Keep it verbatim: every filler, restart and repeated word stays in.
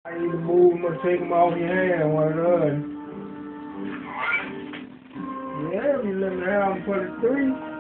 I either move them or take them off your hand, one or the other. Yeah, if you let me have them for the three.